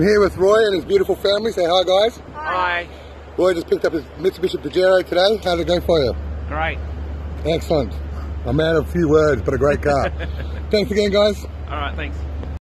I'm here with Roy and his beautiful family. Say hi, guys. Hi. Roy just picked up his Mitsubishi Pajero today. How did it go for you? Great. Excellent. A man of few words, but a great car. Thanks again, guys. All right, thanks.